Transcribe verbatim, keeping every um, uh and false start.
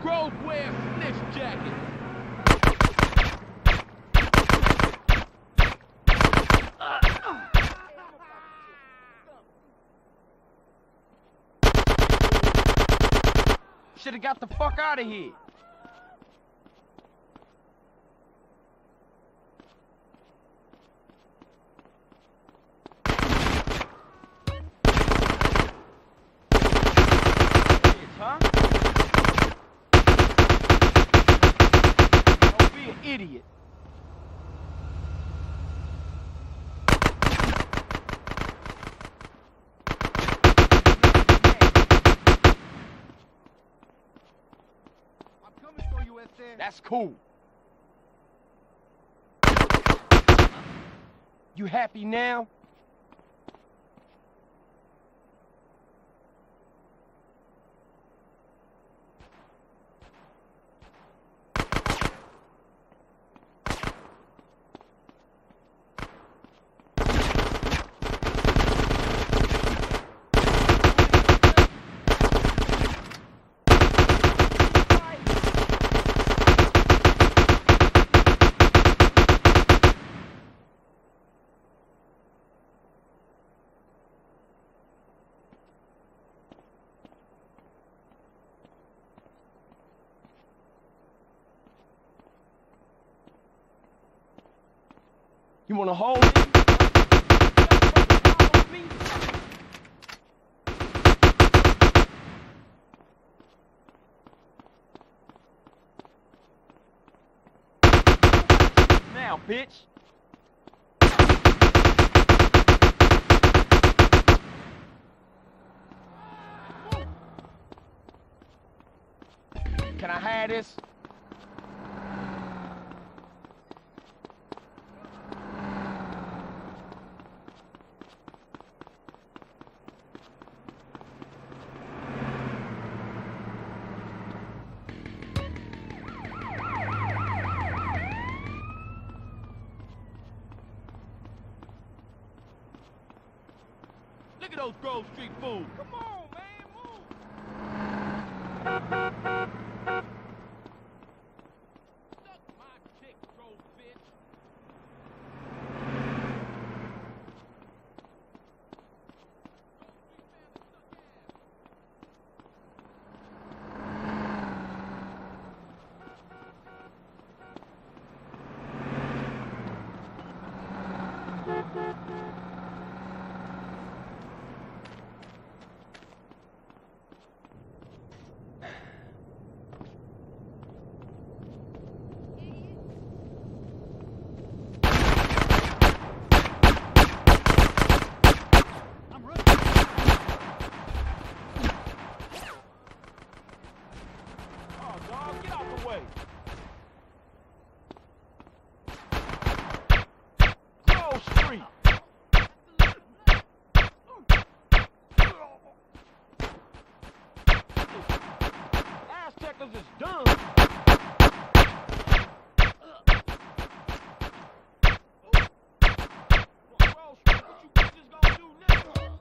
Grove wear snitch jacket. Should've got the fuck out of here. Huh? Don't be an idiot. I'm coming for you, Esther. That's cool. You happy now? You wanna hold me? Now, bitch. Can I have this? Look at those Grove Street fools. Come on, man, move. Suck my dick, Grove bitch. Grove Street. Aztecas is done. Grove Street, what you bitches gonna do now?